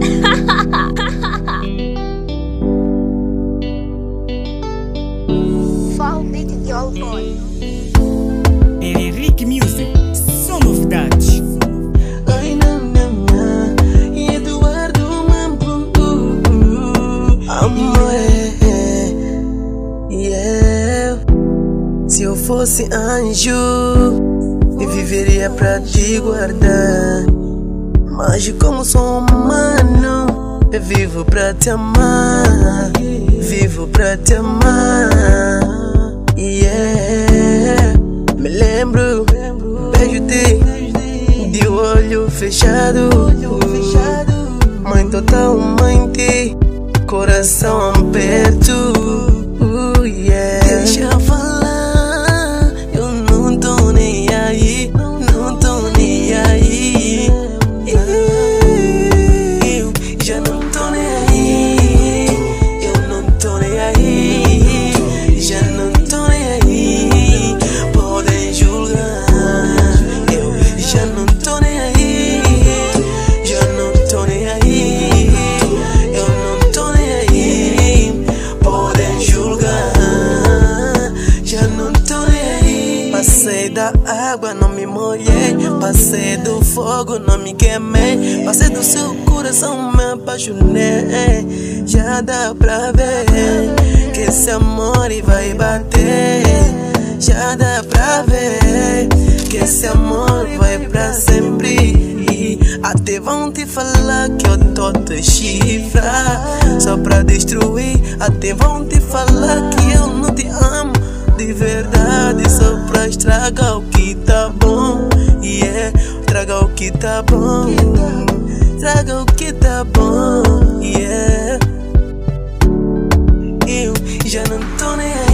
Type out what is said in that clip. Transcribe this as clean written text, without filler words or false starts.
Enrickmusik-só-9dades. Ai, não, e Eduardo Mambo, amor, yeah. Se eu fosse anjo, eu viveria pra te guardar. Mas como sou humano, eu vivo pra te amar. Vivo pra te amar, yeah. Me lembro, beijo-te de olho fechado. Mãe totalmente, coração aberto, yeah. Deixa eu falar, eu não tô nem aí, não tô nem aí. Eu já não tô nem aí, eu não tô nem aí, já não tô nem aí. Podem julgar, eu já não tô nem aí, já não tô nem aí, eu não tô nem aí. Podem julgar, já não tô nem aí. Passei da água, não me molhei. Passei do fogo, não me queimei. Passei do seu coração, me apaixonei. Já dá pra ver que esse amor vai bater. Já dá pra ver que esse amor vai pra sempre. E até vão te falar que eu tô te chifrar só pra destruir. Até vão te falar que eu não te amo de verdade, só pra estragar o que tá bom, yeah. Traga o que tá bom, traga o que tá bom, yeah. Eu já não tô nem aí.